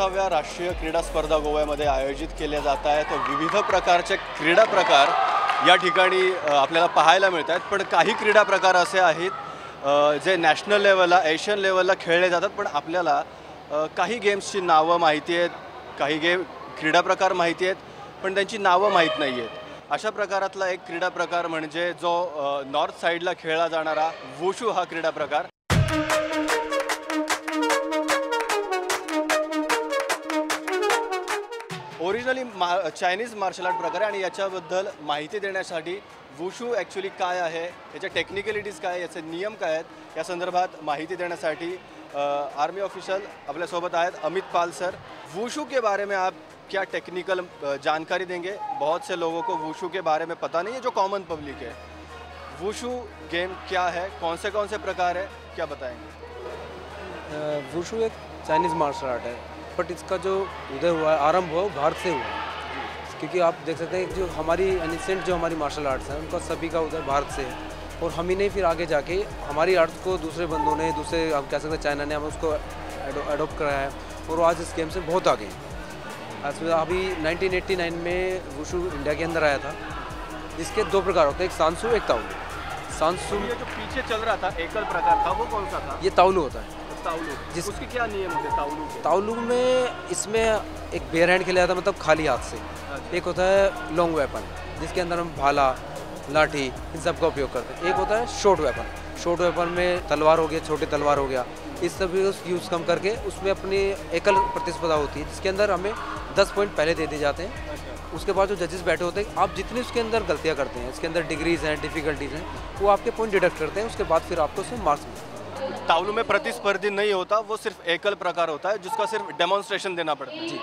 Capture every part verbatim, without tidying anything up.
अठ्ठावीसाव्या राष्ट्रीय क्रीडा स्पर्धा गोव्यामध्ये आयोजित केल्या जात आहेत। विविध प्रकारचे क्रीडा प्रकार या ठिकाणी आपल्याला पाहायला मिळत आहेत, पण काही क्रीडा प्रकार असे आहेत जे नॅशनल लेवलला एशियन लेवलला खेळले जातात, पण आपल्याला काही गेम्सची नावं माहिती आहेत, काही गेम क्रीडा प्रकार माहिती आहेत, पण त्यांची नावं माहीत नाही आहेत। अशा प्रकारातला एक क्रीडा प्रकार म्हणजे जो नॉर्थ साईडला खेळला जाणारा वुशू हा क्रीडा प्रकार। ओरिजिनली मा चायनीज मार्शल आर्ट प्रकार आहे आणि याच्याबद्दल माहिती देण्यासाठी वुशू ॲक्च्युली काय आहे, याच्या टेक्निकलिटीज काय, याचे नियम काय आहेत, या संदर्भात माहिती देण्यासाठी आर्मी ऑफिशियल अपने सोबत आए अमित पाल सर। वुशू के बारे में आप क्या टेक्निकल जानकारी देंगे? बहुत से लोगों को वुशू के बारे में पता नहीं है, जो कॉमन पब्लिक है। वुशू गेम क्या है, कौन से कौन से प्रकार है, क्या बताएंगे? वुशू एक चाइनीज़ मार्शल आर्ट है, बट इसका जो उदय हुआ है, आरंभ हुआ, वो भारत से हुआ है। क्योंकि आप देख सकते हैं जो हमारी एनिसेंट जो हमारी मार्शल आर्ट्स हैं, उनका सभी का उदय भारत से है। और हम ही नहीं, फिर आगे जाके हमारी आर्ट्स को दूसरे बंदों ने, दूसरे आप कह सकते हैं चाइना ने, हम उसको अडोप्ट कराया है और आज इस गेम से बहुत आगे हैं। अभी नाइनटीन एटी नाइन में वुशू इंडिया के अंदर आया था, जिसके दो प्रकार होते हैं, एक सांसू, एक ताउलू। सांसू ये जो पीछे चल रहा था एकल प्रकार था, वो कौन सा था? ये ताउलू होता है। ताउलू, जिस उसके क्या नियम होते हैं ताउलू के? ताउलू में इसमें एक बेयर हैंड खेला जाता है, मतलब खाली हाथ से। एक होता है लॉन्ग वेपन, जिसके अंदर हम भाला, लाठी, इन सब का उपयोग करते हैं। एक होता है शॉर्ट वेपन, शॉर्ट वेपन में तलवार हो गया, छोटी तलवार हो गया, इस सब यूज़ कम करके उसमें अपनी एकल प्रतिस्पर्धा होती है, जिसके अंदर हमें दस पॉइंट पहले दे दिए जाते हैं। उसके बाद जो जजेस बैठे होते हैं, आप जितनी उसके अंदर गलतियाँ करते हैं, इसके अंदर डिग्रीज हैं, डिफ़िकल्टीज़ हैं, वो आपके पॉइंट डिडक्ट करते हैं। उसके बाद फिर आपको उसमें मार्क्स मिलते हैं। ताउलू में प्रतिस्पर्धी नहीं होता, वो सिर्फ एकल प्रकार होता है, जिसका सिर्फ डेमोन्स्ट्रेशन देना पड़ता है।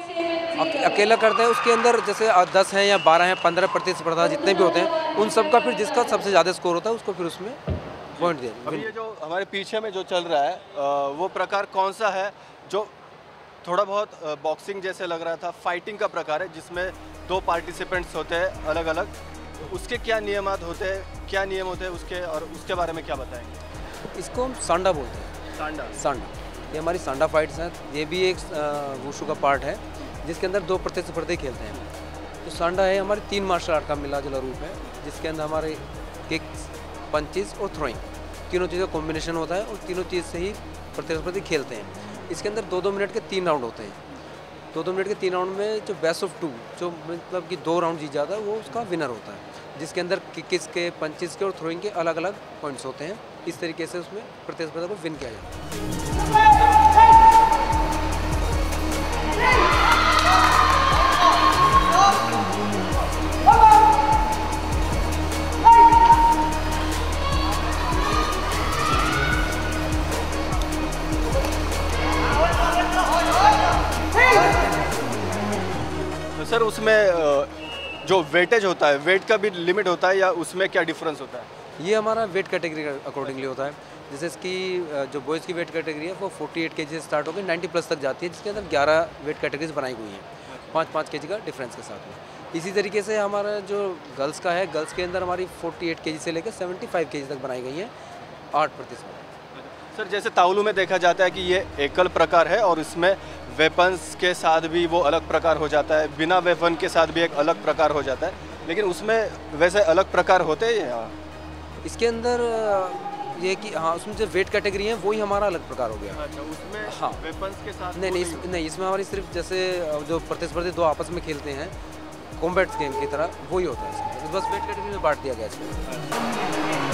जी, अकेला करते हैं। उसके अंदर जैसे दस हैं या बारह हैं, पंद्रह प्रतिस्पर्धा जितने भी होते हैं, उन सब का फिर जिसका सबसे ज़्यादा स्कोर होता है, उसको फिर उसमें पॉइंट दिया। अभी ये जो हमारे पीछे में जो चल रहा है, वो प्रकार कौन सा है जो थोड़ा बहुत बॉक्सिंग जैसे लग रहा था? फाइटिंग का प्रकार है, जिसमें दो पार्टिसिपेंट्स होते हैं अलग अलग। उसके क्या नियमात होते हैं, क्या नियम होते हैं उसके, और उसके बारे में क्या बताएंगे? इसको हम सांडा बोलते हैं। सांडा सांडा ये हमारी सांडा फाइट्स हैं। ये भी एक वुशू का पार्ट है, जिसके अंदर दो प्रतिस्पर्धी खेलते हैं। तो सांडा है हमारी तीन मार्शल आर्ट का मिला जुला रूप है, जिसके अंदर हमारे किक्स, पंचेस और थ्रोइंग, तीनों चीज़ों का कॉम्बिनेशन होता है और तीनों चीज़ से ही प्रतिस्पर्धी खेलते हैं। इसके अंदर दो दो मिनट के तीन राउंड होते हैं। दो दो मिनट के तीन राउंड में जो बेस्ट ऑफ टू, जो मतलब कि दो राउंड जीत जाता है, वो उसका विनर होता है, जिसके अंदर किक्स के, पंचेस के और थ्रोइंग के अलग अलग पॉइंट्स होते हैं। इस तरीके से उसमें प्रतिस्पर्धा को विन किया जाता है। सर, उसमें जो वेटेज होता है, वेट का भी लिमिट होता है, या उसमें क्या डिफरेंस होता है? ये हमारा वेट कैटेगरी अकॉर्डिंगली होता है। जैसे इसकी जो बॉयज़ की वेट कैटेगरी है, वो अड़तालीस केजी से स्टार्ट होकर नब्बे प्लस तक जाती है, जिसके अंदर ग्यारह वेट कैटेगरीज बनाई हुई हैं, पाँच पाँच केजी का डिफरेंस के साथ में। इसी तरीके से हमारा जो गर्ल्स का है, गर्ल्स के अंदर हमारी अड़तालीस केजी से लेकर पचहत्तर केजी तक बनाई गई हैं, आठ प्रतिशत। सर, जैसे ताउलू में देखा जाता है कि ये एकल प्रकार है और इसमें वेपन्स के साथ भी वो अलग प्रकार हो जाता है, बिना वेपन के साथ भी एक अलग प्रकार हो जाता है, लेकिन उसमें वैसे अलग प्रकार होते हैं? इसके अंदर ये कि हाँ, उसमें जो वेट कैटेगरी है वही हमारा अलग प्रकार हो गया। अच्छा, उसमें हाँ, वेपन्स के साथ नहीं नहीं इस, नहीं इसमें हमारी सिर्फ जैसे जो प्रतिस्पर्धी दो आपस में खेलते हैं कॉम्बैट गेम की तरह, वही होता है इसमें। बस वेट कैटेगरी में बांट दिया गया इसमें।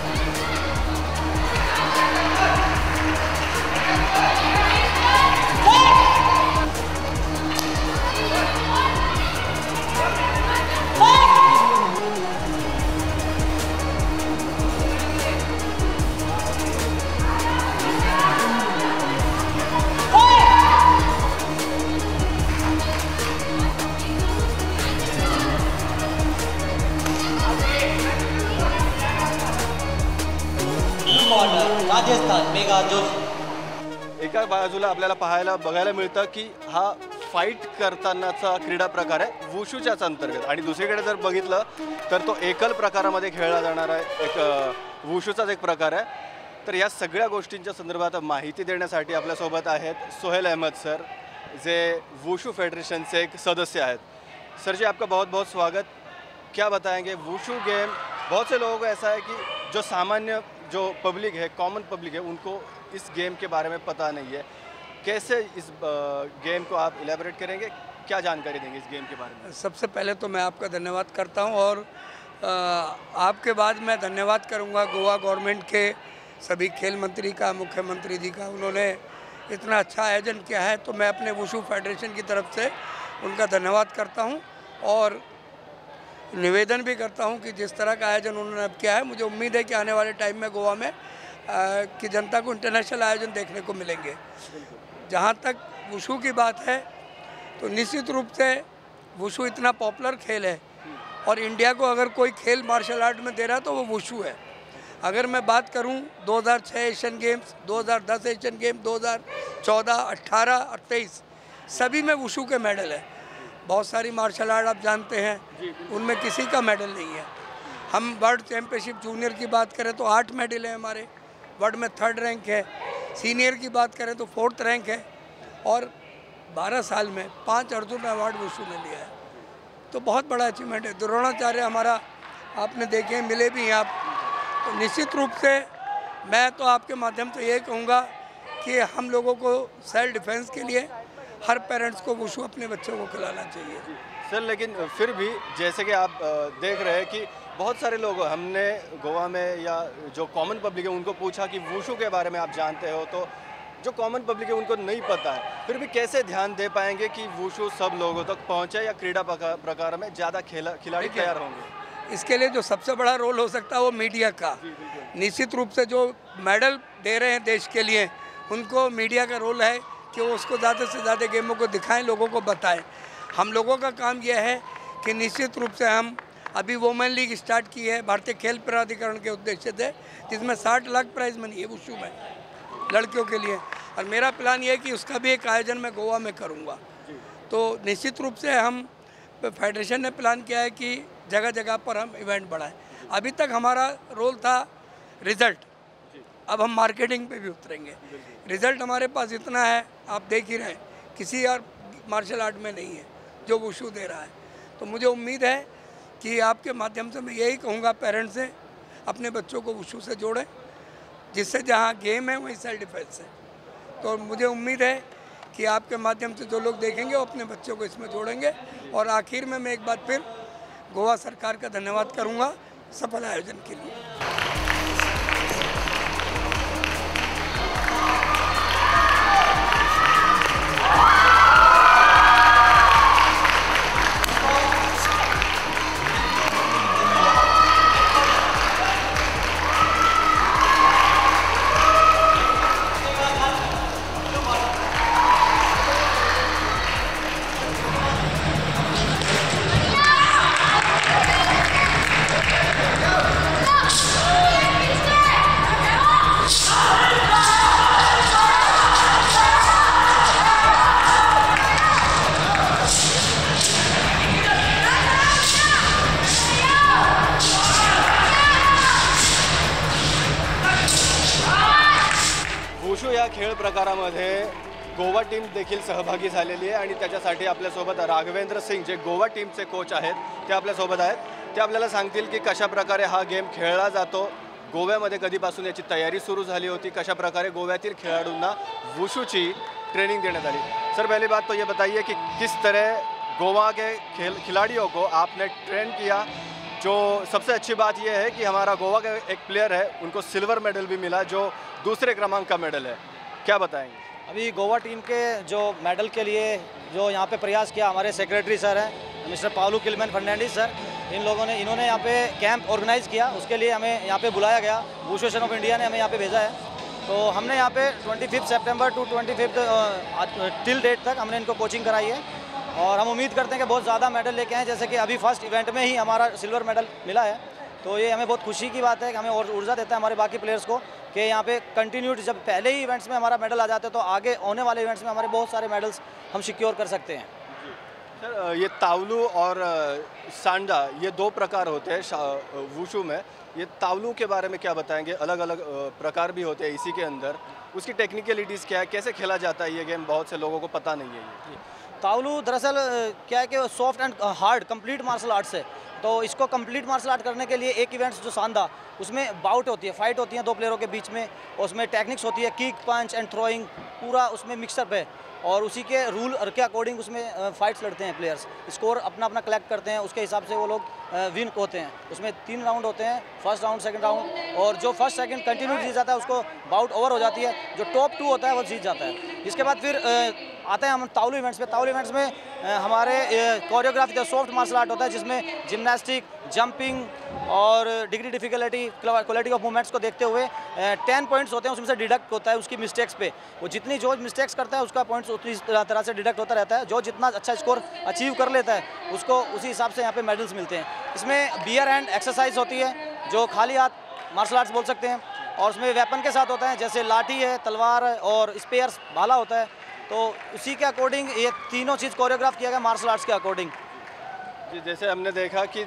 राजस्थान मेगा जोशी। एका बाजूला आपल्याला पाहायला बघायला मिळतं की हा फाईट करतानाचा क्रीडा प्रकार आहे वुशूच्याच अंतर्गत, आणि दुसरीकडे जर बघितलं तर तो एकल प्रकारामध्ये खेळला जाणारा एक वुशूचाच एक प्रकार आहे। तर या सगळ्या गोष्टींच्या संदर्भात माहिती देण्यासाठी आपल्यासोबत आहेत सोहेल अहमद सर। जे वुशू फेडरेशनचे एक सदस्य आहेत. सर जी, आपका बहुत बहुत स्वागत. क्या बताएंगे वुशू गेम? बहुत से लोगों को ऐसा है कि जो सामान्य जो पब्लिक है, कॉमन पब्लिक है, उनको इस गेम के बारे में पता नहीं है. कैसे इस गेम को आप इलेबोरेट करेंगे, क्या जानकारी देंगे इस गेम के बारे में? सबसे पहले तो मैं आपका धन्यवाद करता हूं और आ, आपके बाद मैं धन्यवाद करूंगा गोवा गवर्नमेंट के सभी खेल मंत्री का, मुख्यमंत्री जी का. उन्होंने इतना अच्छा आयोजन किया है, तो मैं अपने वुशू फेडरेशन की तरफ से उनका धन्यवाद करता हूं और निवेदन भी करता हूं कि जिस तरह का आयोजन उन्होंने अब किया है, मुझे उम्मीद है कि आने वाले टाइम में गोवा में आ, कि जनता को इंटरनेशनल आयोजन देखने को मिलेंगे. जहां तक वुशू की बात है तो निश्चित रूप से वुशू इतना पॉपुलर खेल है और इंडिया को अगर कोई खेल मार्शल आर्ट में दे रहा है तो वो वुशू है. अगर मैं बात करूं दो हज़ार छह एशियन गेम्स, दो हज़ार दस एशियन गेम, दो हज़ार चौदह, अट्ठारह और तेईस सभी में वुशू के मेडल है. बहुत सारी मार्शल आर्ट आप जानते हैं, उनमें किसी का मेडल नहीं है. हम वर्ल्ड चैम्पियनशिप जूनियर की बात करें तो आठ मेडल है हमारे, वर्ल्ड में थर्ड रैंक है. सीनियर की बात करें तो फोर्थ रैंक है और बारह साल में पाँच अर्जुन अवार्ड वुशू ने लिया है. तो बहुत बड़ा अचीवमेंट है. द्रोणाचार्य हमारा आपने देखे, मिले भी हैं आप. तो निश्चित रूप से मैं तो आपके माध्यम से ये कहूँगा कि हम लोगों को सेल्फ डिफेंस के लिए हर पेरेंट्स को वुशू अपने बच्चों को खिलाना चाहिए. सर, लेकिन फिर भी जैसे कि आप देख रहे हैं कि बहुत सारे लोग, हमने गोवा में या जो कॉमन पब्लिक है उनको पूछा कि वुशू के बारे में आप जानते हो, तो जो कॉमन पब्लिक है उनको नहीं पता है. फिर भी कैसे ध्यान दे पाएंगे कि वुशू सब लोगों तक पहुंचे या क्रीड़ा प्रकार में ज़्यादा खेला खिलाड़ी तैयार होंगे? इसके लिए जो सबसे बड़ा रोल हो सकता है वो मीडिया का. निश्चित रूप से जो मेडल दे रहे हैं देश के लिए, उनको मीडिया का रोल है कि वो उसको ज़्यादा से ज़्यादा गेमों को दिखाएं, लोगों को बताएं. हम लोगों का काम यह है कि निश्चित रूप से हम अभी वुमेन लीग स्टार्ट की है भारतीय खेल प्राधिकरण के उद्देश्य से, जिसमें साठ लाख प्राइज मनी है वुशू में लड़कियों के लिए. और मेरा प्लान ये है कि उसका भी एक आयोजन मैं गोवा में करूँगा. तो निश्चित रूप से हम फेडरेशन ने प्लान किया है कि जगह जगह पर हम इवेंट बढ़ाएं. अभी तक हमारा रोल था रिज़ल्ट, अब हम मार्केटिंग पे भी उतरेंगे. रिज़ल्ट हमारे पास इतना है, आप देख ही रहे हैं, किसी और मार्शल आर्ट में नहीं है जो वुशू दे रहा है. तो मुझे उम्मीद है कि आपके माध्यम से मैं यही कहूँगा पेरेंट्स से, अपने बच्चों को वुशू से जोड़ें, जिससे जहाँ गेम है वहीं सेल्फ डिफेंस है. तो मुझे उम्मीद है कि आपके माध्यम से जो लोग देखेंगे वो अपने बच्चों को इसमें जोड़ेंगे. और आखिर में मैं एक बार फिर गोवा सरकार का धन्यवाद करूंगा सफल आयोजन के लिए. वुशू या खेळ प्रकारामध्ये गोवा टीम देखील सहभागी झालेली आहे आणि त्याच्यासाठी आपल्यासोबत राघवेंद्र सिंग जे गोवा टीमचे कोच आहेत ते आपल्यासोबत आहेत. ते आपल्याला सांगतील की कशा प्रकारे हा गेम खेळला जातो, गोव्यामध्ये कधीपासून याची तयारी सुरू झाली होती, कशा प्रकारे गोव्यातील खेळाडूंना वुशूची ट्रेनिंग देण्यात आली. सर, पहली बात तो ये बताइए कि किस तरह गोवा के खेल खिलाड़ियों को आपने ट्रेन किया. जो सबसे अच्छी बात यह है कि हमारा गोवा का एक प्लेयर है, उनको सिल्वर मेडल भी मिला जो दूसरे क्रमांक का मेडल है. क्या बताएंगे? अभी गोवा टीम के जो मेडल के लिए जो यहाँ पे प्रयास किया हमारे सेक्रेटरी सर हैं मिस्टर पाउलू किलमैन फर्नांडिस सर, इन लोगों ने इन्होंने यहाँ पे कैंप ऑर्गेनाइज़ किया. उसके लिए हमें यहाँ पे बुलाया गया, वुशू एसोसिएशन ऑफ इंडिया ने हमें यहाँ पे भेजा है. तो हमने यहाँ पे twenty fifth September to twenty fifth till date तक हमने इनको कोचिंग कराई है और हम उम्मीद करते हैं कि बहुत ज़्यादा मेडल लेके आएँ. जैसे कि अभी फर्स्ट इवेंट में ही हमारा सिल्वर मेडल मिला है, तो ये हमें बहुत खुशी की बात है कि हमें और ऊर्जा देता है हमारे बाकी प्लेयर्स को कि यहाँ पे कंटिन्यूड जब पहले ही इवेंट्स में हमारा मेडल आ जाते हैं तो आगे आने वाले इवेंट्स में हमारे बहुत सारे मेडल्स हम सिक्योर कर सकते हैं. सर ये तावलू और सांडा ये दो प्रकार होते हैं वुशु में। ये तावलू के बारे में क्या बताएंगे? अलग अलग प्रकार भी होते हैं इसी के अंदर, उसकी टेक्निकलिटीज़ क्या है, कैसे खेला जाता है ये गेम? बहुत से लोगों को पता नहीं है ये। तावलू दरअसल क्या है कि soft and hard complete martial arts है। तो इसको कंप्लीट मार्शल आर्ट करने के लिए एक इवेंट्स जो सांदा, उसमें बाउट होती है, फाइट होती है दो प्लेयरों के बीच में, और उसमें टेक्निक्स होती है किक, पंच एंड थ्रोइंग, पूरा उसमें मिक्सअप है। और उसी के रूल के अकॉर्डिंग उसमें फाइट्स लड़ते हैं प्लेयर्स, स्कोर अपना अपना कलेक्ट करते हैं, उसके हिसाब से वो लोग विन होते हैं। उसमें तीन राउंड होते हैं, फर्स्ट राउंड, सेकंड राउंड, और जो फर्स्ट सेकंड कंटिन्यू जीत जाता है उसको बाउट ओवर हो जाती है, जो टॉप टू होता है वो जीत जाता है। इसके बाद फिर आते हैं हम तावलू इवेंट्स पे। तावलू इवेंट्स में हमारे कोरियोग्राफी सॉफ्ट मार्शल आर्ट होता है, जिसमें जिम्नास्टिक, जंपिंग और degree difficulty, quality of movements को देखते हुए टेन पॉइंट्स होते हैं, उसमें से डिडक्ट होता है उसकी मिस्टेक्स पे। वो जितनी जो मिस्टेक्स करता है उसका पॉइंट्स उतनी तरह से डिडक्ट होता रहता है। जो जितना अच्छा स्कोर अचीव कर लेता है उसको उसी हिसाब से यहाँ पे मेडल्स मिलते हैं। इसमें बियर हैंड एक्सरसाइज होती है, जो खाली हाथ मार्शल आर्ट्स बोल सकते हैं, और उसमें वेपन के साथ होता है, जैसे लाठी है, तलवार है और स्पेयर्स, भाला होता है। तो उसी के अकॉर्डिंग ये तीनों चीज़ कोरियोग्राफ किया गया मार्शल आर्ट्स के अकॉर्डिंग। जी, जैसे हमने देखा की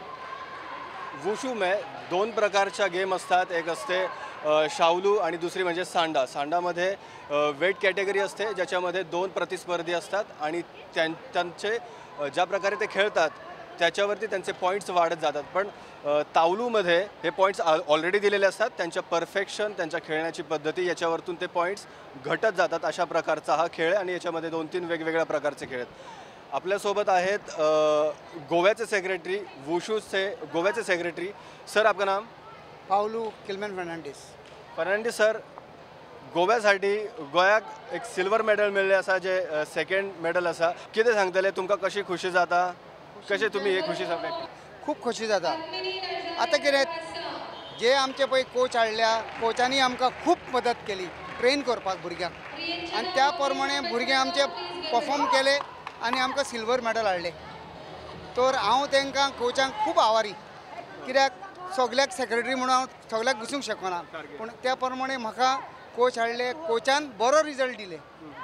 वुशू में दोन प्रकारच्या गेम असतात, एक असते शावलू आणि दुसरी म्हणजे सांडा। सांडामध्ये वेट कॅटेगरी असते, ज्याच्यामध्ये दोन प्रतिस्पर्धी असतात आणि त्यां त्यांचे ज्या प्रकारे ते खेळतात त्याच्यावरती त्यांचे पॉईंट्स वाढत जातात। पण तावलूमध्ये हे पॉईंट्स ऑलरेडी दिलेले असतात, त्यांच्या परफेक्शन, त्यांच्या खेळण्याची पद्धती याच्यावरतून ते पॉईंट्स घटत जातात। अशा प्रकारचा हा खेळ आणि याच्यामध्ये दोन तीन वेगवेगळ्या प्रकारचे खेळ आहेत। आपल्यासोबत आहेत गोव्याचे सेक्रेटरी, वुशू से गोव्याचे सेक्रेटरी। सर, आपका नाम? पाउलू किल्मन फर्नांडीस। फर्नांडीस सर, गोव्यासाठी गोंयाक एक सिल्वर मेडल मेळ्ळें आसा, जे सेकंड मेडल आसा, कितें सांगतले? तुमकां कशी खुशी जाता? कशें तुमी ही खुशी सांगता? खूब खोशी जाता। आतां कितें, जे आमचे पळय कोच हाडल्या, कोचांनी आमकां खूब मदत केली ट्रेन करपाक भुरग्यांक, आनी त्या प्रमाणे भुरगे आमचे परफॉर्म केले आनी आमकां सिल्वर मेडल हाडले। तर हांव तांकां कोचांक खूब आभारी, कित्याक सगल्याक सेक्रेटरी म्हणून हांव सगल्याक वचूंक शकना, पूण त्या प्रमाणे म्हाका कोच हाडले, कोचान बरो रिजल्ट दिले।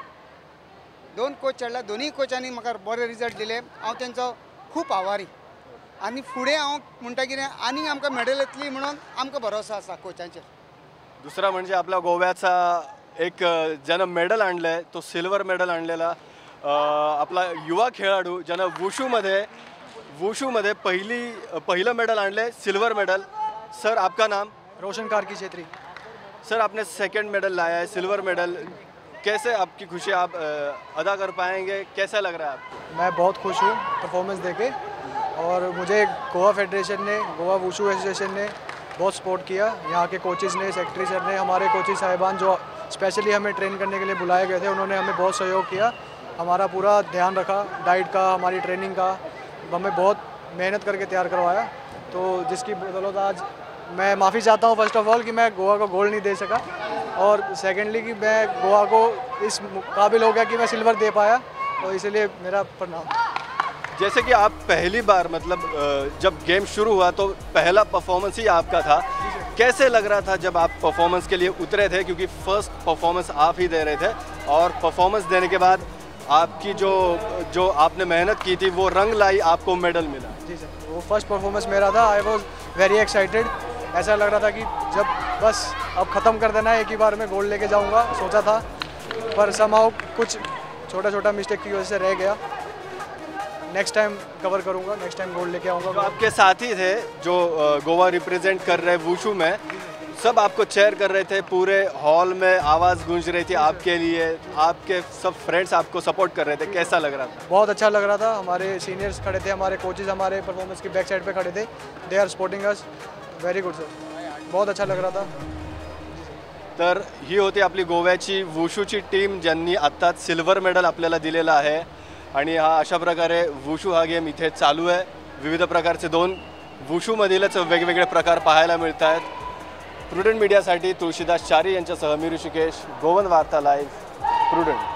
दोन कोच हाडला, दोनूय कोचांनी म्हाका बरे रिजल्ट दिले, हांव तांचो खूब आभारी। आनी फुडें हांव म्हणटा कितें, आनी आमकां मेडल येतली म्हणून आमकां भरोसा आसा कोचांचेर। दुसरा म्हणजे आपल्या गोव्याचा एक ज्यानं मेडल आणलं तो सिल्वर मेडल आणलेला आपला युवा खेळाडू, ज्यानं वुशूमध्ये वुशूमध्ये पहिली पहिलं मेडल आणले, सिल्वर मेडल। सर, आपका नाम? रोशन कार्की छेत्री। सर, आपने सेकंड मेडल लाया है, सिल्वर मेडल। कैसे आपकी खुशी आप अदा कर पाएंगे? कैसा लग रहा है आपको? मैं बहुत खुश हूँ परफॉर्मेंस देके, और मुझे गोवा फेडरेशन ने, गोवा वुशू एसोसिएशन ने बहुत सपोर्ट किया। यहाँ के कोचेज़ ने, सेक्रेटरी सर ने, हमारे कोचेज साहिबान जो स्पेशली हमें ट्रेन करने के लिए बुलाए गए थे, उन्होंने हमें बहुत सहयोग किया, हमारा पूरा ध्यान रखा डाइट का, हमारी ट्रेनिंग का, हमें बहुत मेहनत करके तैयार करवाया। तो जिसकी बदौलत आज मैं माफ़ी चाहता हूँ फर्स्ट ऑफ ऑल कि मैं गोवा को गोल्ड नहीं दे सका, और सेकेंडली कि मैं गोवा को इस काबिल हो गया कि मैं सिल्वर दे पाया, और इसलिए मेरा प्रणाम। जैसे कि आप पहली बार, मतलब जब गेम शुरू हुआ तो पहला परफॉर्मेंस ही आपका था, कैसे लग रहा था जब आप परफॉर्मेंस के लिए उतरे थे? क्योंकि फर्स्ट परफॉर्मेंस आप ही दे रहे थे, और परफॉर्मेंस देने के बाद आपकी जो जो आपने मेहनत की थी वो रंग लाई, आपको मेडल मिला। जी सर, वो फर्स्ट परफॉर्मेंस मेरा था। I was very excited. ऐसा लग रहा था कि जब बस अब ख़त्म कर देना है, एक ही बार में गोल्ड लेके जाऊंगा, सोचा था, पर समहाउ कुछ छोटा छोटा मिस्टेक की वजह से रह गया। नेक्स्ट टाइम कवर करूंगा, नेक्स्ट टाइम गोल्ड लेके आऊँगा। जो आपके साथी थे जो गोवा रिप्रेजेंट कर रहे वुशू में, सब आपको चेयर कर रहे थे, पूरे हॉल में आवाज़ गूंज रही थी आपके लिए, आपके सब फ्रेंड्स आपको सपोर्ट कर रहे थे, कैसा लग रहा था? बहुत अच्छा लग रहा था। हमारे सीनियर्स खड़े थे, हमारे कोचेज हमारे परफॉर्मेंस की बैक साइड पे खड़े थे, they are supporting us. Very good sir, बहुत अच्छा लग रहा था। तर ही होती आपली गोव्याची वुशूची टीम, ज्यांनी आत्ताच सिल्वर मेडल आपल्याला दिलेलं आहे। आणि हा अशा प्रकारे वुशू हा गेम इथे चालू आहे। विविध प्रकारचे दोन वुशूमधीलच वेगवेगळे प्रकार पाहायला मिळत आहेत। प्रुडंट मीडियासाठी तुळशीदास चारी यांच्यासह मी ऋषिकेश, गोवन वार्ता लाईव्ह, प्रुडंट।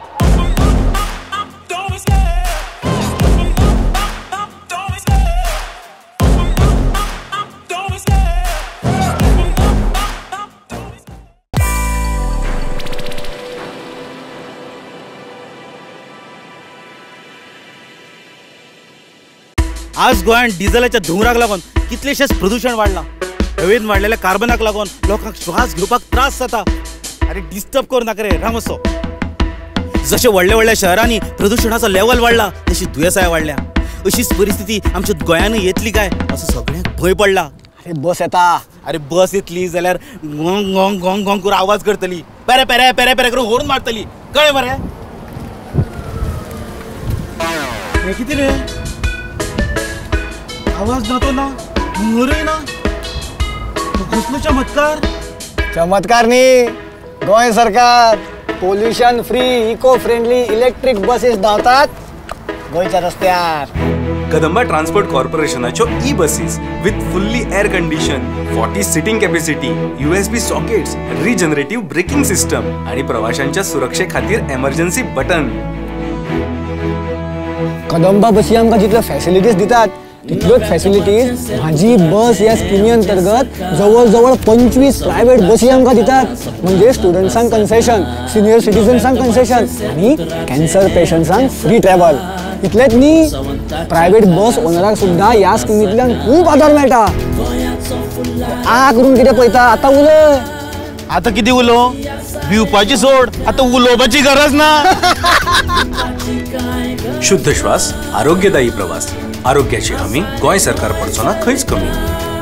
आज गोंयांत डिझेलाच्या धुंवराक लागून कितलेशेच प्रदूषण वाडलां. हवेन वाडलेल्या कार्बनाक लागून लोकांक श्वास घेवपाक त्रास जाता. अरे डिस्टर्ब करू नाका रे, राम असो. जशे व्हडल्या व्हडल्या शहरांनी प्रदूषणाचो लेवल वाडला तशी दुयेंसांय वाडल्या. अशीच परिस्थिती आमच्या गोंयांतूय येतली काय असो सगळ्यांक भंय पडला. अरे बस येता. अरे बस येतली जाल्यार गोंग गोंग गोंग गोंग करून आवाज करतली, पेरे पेरे पेरे पेरे करून हॉर्न मारतली. कळ्ळें मरे? हे कितें रे? आवाज ना तो ना, हुंवरूय ना. कसलो चमत्कार? चमत्कार न्ही, गोंय सरकार pollution free eco friendly electric buses धांवतात गोंयच्या रस्त्यार. कदंबा ट्रान्सपोर्ट कॉर्पोरेशनाच्यो e buses with fully air condition, forty seating capacity, USB sockets, regenerative braking system आणि प्रवाशांच्या सुरक्षे खातीर एमर्जन्सी बटन. कदंबा बसी आमकां जितल्यो फॅसिलिटीज दितात तितल्योच फॅसिलिटीज म्हाजी बस ह्या स्किमी अंतर्गत जवळ जवळ पंचवीस प्रायव्हेट बसी आमकां दितात. म्हणजे स्टुडंट्सांक कन्सेशन, सिनियर सिटीजन्सांक कन्सेशन आणि कॅन्सर पेशंट्सांक फ्री ट्रॅव्हल. इतलेच न्ही, प्रायव्हेट बस ओनराक सुद्धा ह्या स्किमींतल्यान खूब आदार मेळटा. आ करून कितें पळयता, आतां उलय. आता किती उलो? भिवपाची सोड, आता उलोवपाची गरज ना. शुद्ध श्वास, आरोग्यदायी प्रवास, आरोग्याची हमी गोंय सरकार पडचो ना खंयच कमी.